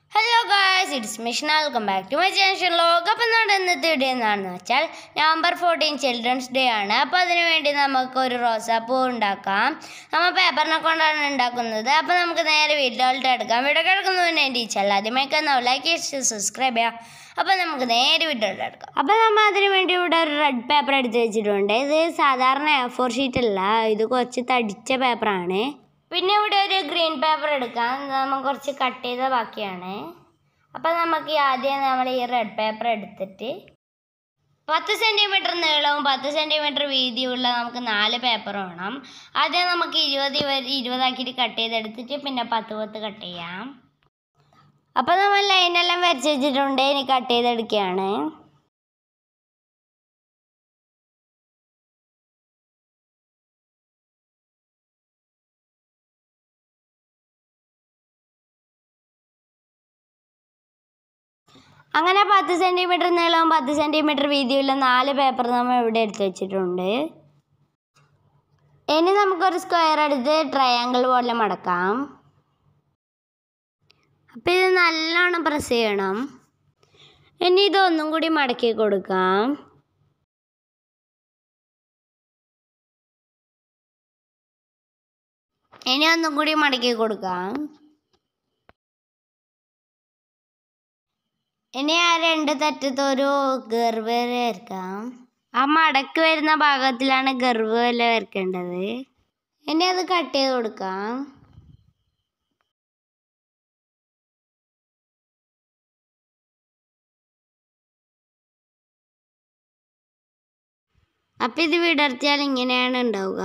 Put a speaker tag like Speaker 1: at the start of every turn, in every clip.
Speaker 1: Hello guys, it's Mission. Welcome back to my channel. അപ്പോൾ നമ്മുടെ ഇന്നത്തെ വീഡിയോ എന്താണെന്ന് വെച്ചാൽ നവംബർ 14 ചിൽഡ്രൻസ് ഡേ ആണ്. അപ്പോൾ അതിനു വേണ്ടി നമുക്ക് ഒരു റോസാപ്പൂ ഉണ്ടാക്കാം. നമ്മൾ പേപ്പറിനെ കൊണ്ടാണ് ഉണ്ടാക്കുന്നത്. അപ്പോൾ നമുക്ക് നേരെ വീഡിയോയിലോട്ട് എടുക്കാം. വീഡിയോ എടുക്കുന്നതിന് മുന്നേ എൻ്റെ ഈ ചാനൽ ആദ്യമായി ലൈക്ക് ചെയ്ത് സബ്സ്ക്രൈബ് ചെയ്യാം. അപ്പോൾ നമുക്ക് നേരെ വീഡിയോയിലോട്ട് എടുക്കാം. അപ്പോൾ നമ്മൾ അതിനു വേണ്ടി ഇവിടെ ഒരു റെഡ് പേപ്പർ എടുത്ത് വെച്ചിട്ടുണ്ട്. ഇത് സാധാരണ A4 ഷീറ്റ് അല്ല, ഇത് കുറച്ച് തടിച്ച പേപ്പറാണ്. പിന്നെ ഇവിടെ ഒരു ഗ്രീൻ പേപ്പർ എടുക്കാം. നമുക്ക് കുറച്ച് കട്ട് ചെയ്ത ബാക്കിയാണ്. അപ്പോൾ നമുക്ക് ആദ്യം നമ്മൾ ഈ റെഡ് പേപ്പർ എടുത്തിട്ട് 10 സെൻറ്റിമീറ്റർ നീളവും 10 സെൻറ്റിമീറ്റർ വീതിയുള്ള നമുക്ക് 4 പേപ്പർ വേണം. ആദ്യം നമുക്ക് 20 ആക്കിയിട്ട് കട്ട് ചെയ്തെടുത്തിട്ട് പിന്നെ 10 കട്ട് ചെയ്യാം. അപ്പോൾ നമ്മൾ ലൈനെല്ലാം വരച്ച് വെച്ചിട്ടുണ്ട്. ഇനി കട്ട് ചെയ്തെടുക്കുകയാണ്. അങ്ങനെ 10 സെൻറ്റിമീറ്റർ നീളവും 10 സെൻറ്റിമീറ്റർ വീതിയുള്ള 4 പേപ്പർ നമ്മൾ ഇവിടെ എടുത്ത് വെച്ചിട്ടുണ്ട്. ഇനി നമുക്കൊരു സ്ക്വയർ എടുത്ത് ട്രയാങ്കിൾ പോലെ മടക്കാം. അപ്പോൾ ഇത് നല്ലോണം പ്രസ് ചെയ്യണം. ഇനി ഇതൊന്നും കൂടി മടക്കി കൊടുക്കാം. ഇനി ഒന്നും കൂടി മടക്കി കൊടുക്കാം. ഇനി ആ 2 തറ്റത്ത് ഒരു ഗർവ് വരയ്ക്കാം. ആ മടക്ക് വരുന്ന ഭാഗത്തിലാണ് ഗർവ് വല്ല വരയ്ക്കേണ്ടത്. ഇനി അത് കട്ട് ചെയ്ത് കൊടുക്കാം. അപ്പം ഇത് വിടർത്തിയാൽ ഇങ്ങനെയാണ് ഉണ്ടാവുക.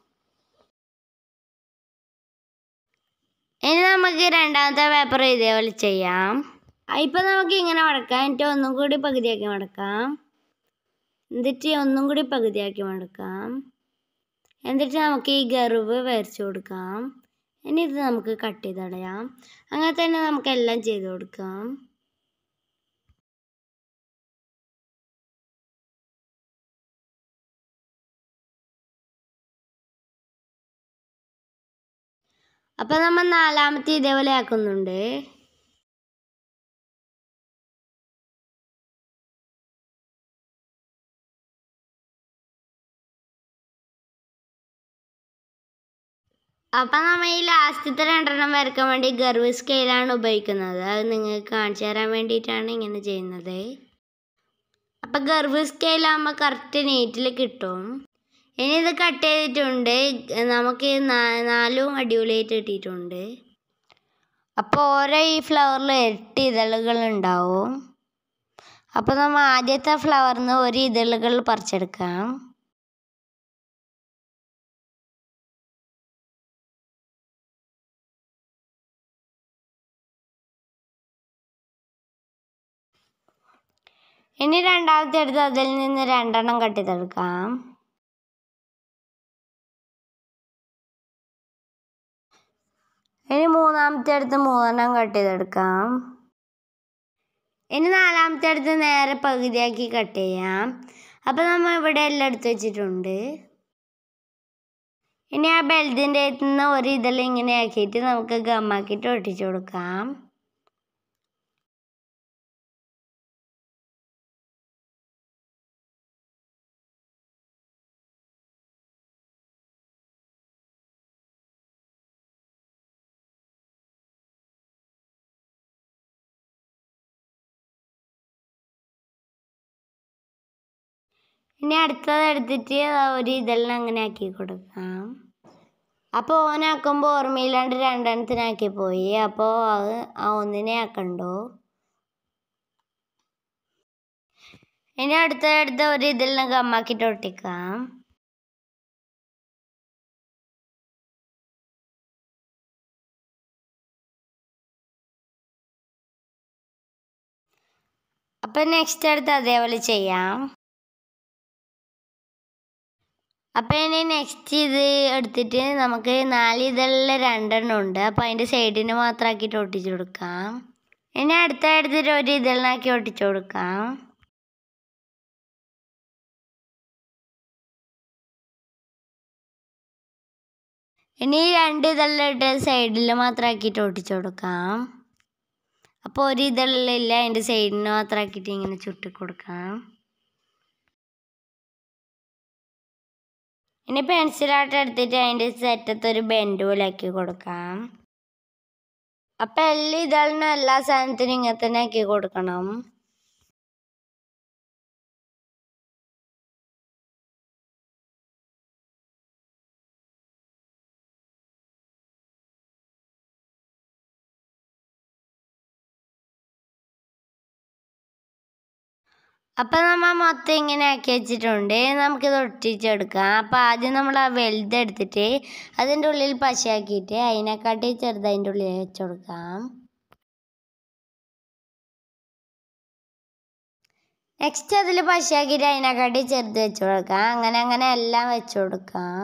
Speaker 1: ഇനി നമുക്ക് രണ്ടാമത്തെ പേപ്പർ ഇതേപോലെ ചെയ്യാം. ഇപ്പം നമുക്ക് ഇങ്ങനെ മടക്കാം. എന്നിട്ട് ഒന്നും കൂടി പകുതിയാക്കി മടക്കാം. എന്നിട്ട് ഒന്നും കൂടി പകുതിയാക്കി മടക്കാം. എന്നിട്ട് നമുക്ക് ഈ ഗർവ് വരച്ചു കൊടുക്കാം. ഇനി ഇത് നമുക്ക് കട്ട് ചെയ്ത് കളയാം. അങ്ങനെ തന്നെ നമുക്ക് എല്ലാം ചെയ്ത് കൊടുക്കാം. അപ്പം നമ്മൾ 4ാമത്തെ ഇതേപോലെ ആക്കുന്നുണ്ട്. അപ്പം നമ്മൾ ഈ ലാസ്റ്റത്തെ 2 വരയ്ക്കാൻ വേണ്ടി ഗർവ് സ്കെയിലാണ് ഉപയോഗിക്കുന്നത്. അത് നിങ്ങൾക്ക് കാണിച്ചു തരാൻ വേണ്ടിയിട്ടാണ് ഇങ്ങനെ ചെയ്യുന്നത്. അപ്പം ഗർവ് സ്കെയിലാകുമ്പോൾ കറക്റ്റ് നീറ്റിൽ കിട്ടും. ഇനി ഇത് കട്ട് ചെയ്തിട്ടുണ്ട്. നമുക്ക് 4ഉം അടിപൊളിയായിട്ട് കിട്ടിയിട്ടുണ്ട്. അപ്പോൾ ഓരോ ഈ ഫ്ലവറിൽ 8 ഇതളുകൾ ഉണ്ടാവും. അപ്പോൾ നമ്മൾ ആദ്യത്തെ ഫ്ലവറിൽ നിന്ന് 1 ഇതളുകൾ പറിച്ചെടുക്കാം. ഇനി രണ്ടാമത്തെ എടുത്ത് അതിൽ നിന്ന് 2 കട്ട് ചെയ്തെടുക്കാം. ഇനി 3ാമത്തെ എടുത്ത് 3 കട്ട് ചെയ്തെടുക്കാം. ഇനി 4ാമത്തെ എടുത്ത് നേരെ പകുതിയാക്കി കട്ട് ചെയ്യാം. അപ്പോൾ നമ്മൾ ഇവിടെ എല്ലാം എടുത്ത് വെച്ചിട്ടുണ്ട്. ഇനി ആ ബെൽറ്റിൻ്റെ അകത്ത് നിന്ന് 1 ഇതൾ ഇങ്ങനെ ആക്കിയിട്ട് നമുക്ക് ഗമ്മാക്കിയിട്ട് ഒട്ടിച്ചു കൊടുക്കാം. ഇനി അടുത്തത് എടുത്തിട്ട് 1 ഇതളിനെ അങ്ങനെ ആക്കി കൊടുക്കാം. അപ്പോൾ ഓനാക്കുമ്പോൾ ഓർമ്മയില്ലാണ്ട് 2 പോയി. അപ്പോൾ അത് ആ 1 ആക്കണ്ടോ. ഇനി അടുത്തടുത്ത് 1 ഇതളിനെ ഗമ്മാക്കിയിട്ട് ഒട്ടിക്കാം. അപ്പം നെക്സ്റ്റ് അടുത്ത് അതേപോലെ ചെയ്യാം. അപ്പം ഇനി നെക്സ്റ്റ് ഇത് എടുത്തിട്ട് നമുക്ക് 4 ഇതളിൽ 2 ഉണ്ട്. അപ്പോൾ അതിൻ്റെ സൈഡിന് മാത്രമാക്കിയിട്ട് ഒട്ടിച്ചു കൊടുക്കാം. ഇനി എടുത്തിട്ട് 1 ഇതളിനാക്കി ഒട്ടിച്ചു കൊടുക്കാം. ഇനി 2 ഇതളിലിട്ട് സൈഡിൽ മാത്രമാക്കിയിട്ട് ഒട്ടിച്ചു കൊടുക്കാം. അപ്പോൾ ഒരു ഇതളില്ല അതിൻ്റെ സൈഡിന് മാത്രമാക്കിയിട്ട് ഇങ്ങനെ ചുട്ടി കൊടുക്കാം. ഇനി പെൻസിലായിട്ട് എടുത്തിട്ട് അതിൻ്റെ സെറ്റത്ത് ഒരു ബെൻഡ് പോലെ ആക്കി കൊടുക്കാം. അപ്പം എല്ലാ ഇതളിനും എല്ലാ സാധനത്തിനും ഇങ്ങനെ തന്നെ ആക്കി കൊടുക്കണം. അപ്പം നമ്മൾ മൊത്തം ഇങ്ങനെ ആക്കി വെച്ചിട്ടുണ്ട്. നമുക്കിത് ഒട്ടിച്ചെടുക്കാം. അപ്പം ആദ്യം നമ്മൾ ആ വലുതെടുത്തിട്ട് അതിൻ്റെ ഉള്ളിൽ പശയാക്കിയിട്ട് അതിനെക്കാട്ടി ചെറുത് അതിൻ്റെ ഉള്ളിൽ വെച്ച് കൊടുക്കാം. നെക്സ്റ്റ് അതിൽ പശയാക്കിയിട്ട് അതിനെക്കാട്ടി ചെറുത് വെച്ച് കൊടുക്കാം. അങ്ങനെ അങ്ങനെ എല്ലാം വെച്ച് കൊടുക്കാം.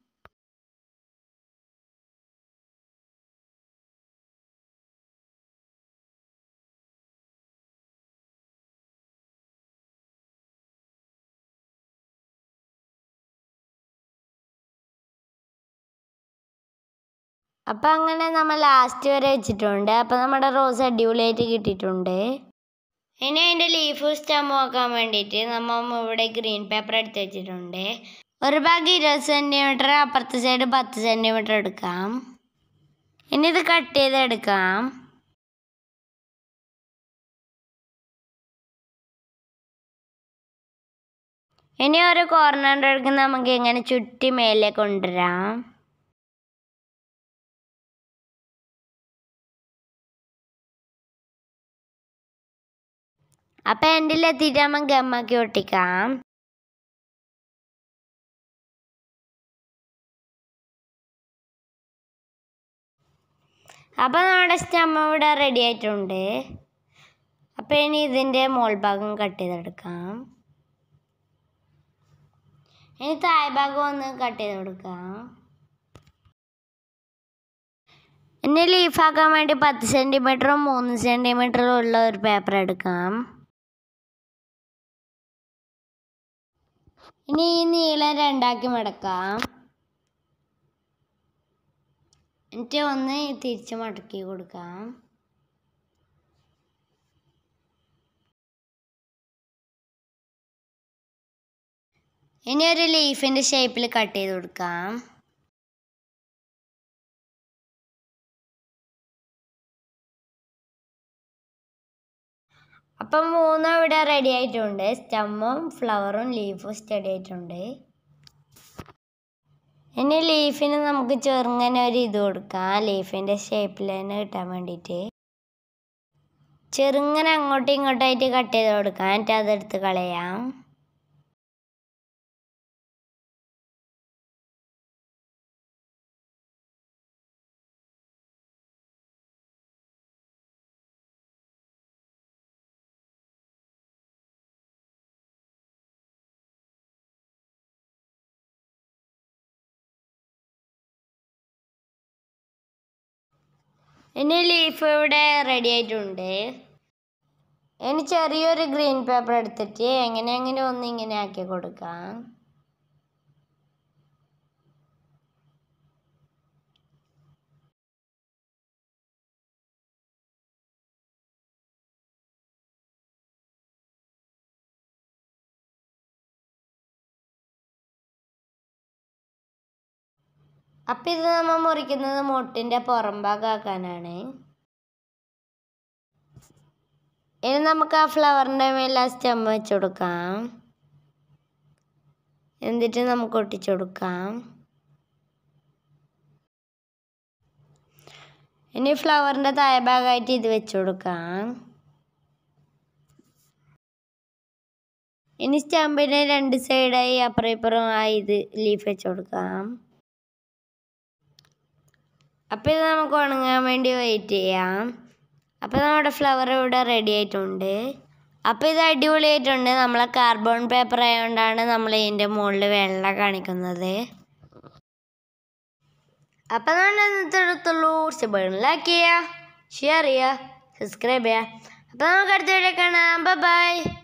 Speaker 1: അപ്പം അങ്ങനെ നമ്മൾ ലാസ്റ്റ് വരെ വെച്ചിട്ടുണ്ട്. അപ്പം നമ്മുടെ റോസ് അടിപൊളിയായിട്ട് കിട്ടിയിട്ടുണ്ട്. ഇനി അതിൻ്റെ ലീഫ് സ്റ്റെം ആക്കാൻ വേണ്ടിയിട്ട് നമ്മൾ ഇവിടെ ഗ്രീൻ പേപ്പർ എടുത്ത് വെച്ചിട്ടുണ്ട്. ഒരു ഭാഗം 20 സെൻറ്റിമീറ്റർ, അപ്പുറത്തെ സൈഡ് 10 സെൻറ്റിമീറ്റർ എടുക്കാം. ഇനി ഇത് കട്ട് ചെയ്തെടുക്കാം. ഇനി ഒരു കോർണറിൻ്റെ അടുക്ക് നമുക്ക് ഇങ്ങനെ ചുറ്റി മേലെ കൊണ്ടുവരാം. അപ്പം എൻഡിലെത്തിയിട്ട് നമ്മൾ ഗമ്മാക്കി ഒട്ടിക്കാം. അപ്പം നമ്മുടെ സ്റ്റെം ഇവിടെ റെഡി ആയിട്ടുണ്ട്. അപ്പം ഇനി ഇതിൻ്റെ മോൾ ഭാഗം കട്ട് ചെയ്തെടുക്കാം. ഇനി താഴെ ഭാഗം ഒന്ന് കട്ട് ചെയ്ത് കൊടുക്കാം. ഇനി ലീഫാക്കാൻ വേണ്ടി 10 സെൻറ്റിമീറ്ററും 3 സെൻറ്റിമീറ്ററും ഉള്ള ഒരു പേപ്പർ എടുക്കാം. ഇനി ഈ നീളം 2 ആക്കി മടക്കാം. എന്നിട്ട് ഒന്ന് തിരിച്ച് മടക്കി കൊടുക്കാം. ഇനി ഒരു ലീഫിൻ്റെ ഷേപ്പിൽ കട്ട് ചെയ്ത് കൊടുക്കാം. അപ്പം 3 ഇവിടെ റെഡി ആയിട്ടുണ്ട്. സ്റ്റെമ്മും ഫ്ലവറും ലീഫും സ്റ്റഡി ആയിട്ടുണ്ട്. ഇനി ലീഫിന് നമുക്ക് ചെറുങ്ങനെ ഒരു ഇത് കൊടുക്കാം. ലീഫിൻ്റെ ഷേപ്പിൽ തന്നെ കിട്ടാൻ വേണ്ടിയിട്ട് ചെറുങ്ങനെ അങ്ങോട്ടും ഇങ്ങോട്ടായിട്ട് കട്ട് ചെയ്ത് കൊടുക്കാം. എന്നിട്ട് അതെടുത്ത് കളയാം. ഇനി ലീഫ് ഇവിടെ റെഡി ആയിട്ടുണ്ട്. ഇനി ചെറിയൊരു ഗ്രീൻ പേപ്പർ എടുത്തിട്ട് എങ്ങനെ ഒന്ന് ഇങ്ങനെ ആക്കി കൊടുക്കാം. അപ്പം ഇത് നമ്മൾ മുറിക്കുന്നത് മുട്ടിൻ്റെ പുറം ഭാഗമാക്കാനാണ്. ഇനി നമുക്ക് ആ ഫ്ലവറിൻ്റെ മേലെ ആ സ്റ്റെം വെച്ച് കൊടുക്കാം. എന്നിട്ട് നമുക്ക് ഒട്ടിച്ചു കൊടുക്കാം. ഇനി ഫ്ലവറിൻ്റെ താഴെ ഭാഗമായിട്ട് ഇത് വെച്ച് കൊടുക്കാം. ഇനി സ്റ്റെമ്പിന് 2 സൈഡായി അപ്പുറം ഇപ്പുറം ഇത് ലീഫ് വെച്ച് കൊടുക്കാം. അപ്പോൾ ഇത് നമുക്ക് ഉണങ്ങാൻ വേണ്ടി വെയിറ്റ് ചെയ്യാം. അപ്പോൾ നമ്മുടെ ഫ്ലവർ ഇവിടെ റെഡി ആയിട്ടുണ്ട്. അപ്പോൾ ഇത് അടിപൊളിയായിട്ടുണ്ട്. നമ്മളെ കാർബൺ പേപ്പർ ആയതുകൊണ്ടാണ് നമ്മൾ ഇതിൻ്റെ മുകളിൽ വെള്ള കാണിക്കുന്നത്. അപ്പോൾ നമ്മൾ ഇന്നത്തെ അടുത്തുള്ളൂ. ലൈക്ക് ചെയ്യുക, ഷെയർ ചെയ്യുക, സബ്സ്ക്രൈബ് ചെയ്യുക. അപ്പോൾ നമുക്ക് അടുത്ത വീഡിയോ കാണാം. ബൈ.